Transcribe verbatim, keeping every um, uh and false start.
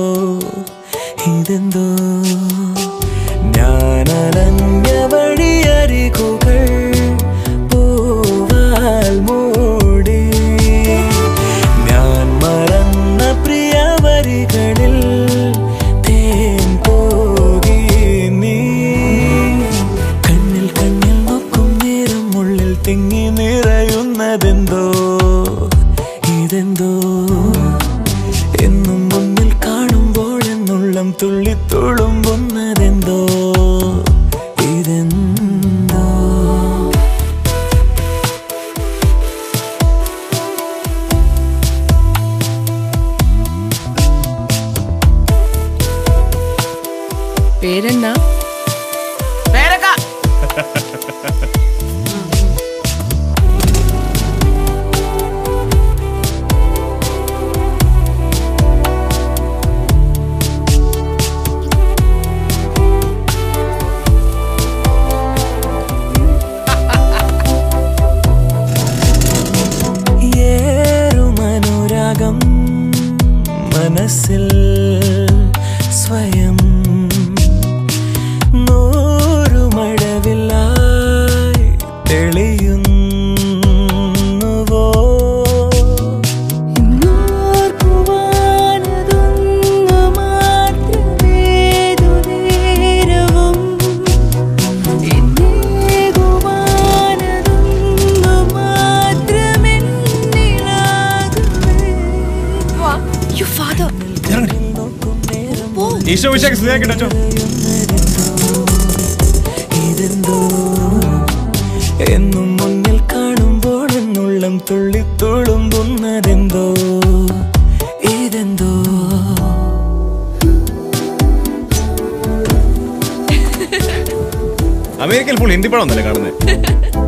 ഇതെന്തോ ഞാനലഞ്ഞ വഴിയരികുകൾ പൂവാൽ മൂടി ഞാൻ മറന്ന പ്രിയ വരികളിൽ തേൻ പോകി നീ കണ്ണിൽ കണ്ണിൽ നോക്കും നേരം ഉള്ളിൽ തിങ്ങി നിറയുന്നതെന്തോ ഇതെന്തോ എന്നും മുന്നിൽ കാണുമ്പോൾ എന്നുള്ളം തുള്ളി തുളുമ്പുന്നതെന്തോ ഇതെന്തോ പേരെന്നാ? പേരക്ക. ഏറുമനുരാഗം മനസ്സിൽ സ്വയം നൂറുമഴവില്ലായി തെളിയുന്നുവോ ഈശോ വിശേഷം സ്നേഹിക്കട്ടോ ഇതെന്തോ എന്നും മുന്നിൽ കാണുമ്പോൾ എന്നുള്ളം തുള്ളി തുളുമ്പുന്നതെന്തോ ഇതെന്തോ അമേരിക്കയിൽ ഫുൾ ഹിന്ദി പടം ഒന്നല്ലേ കാണുന്നത്?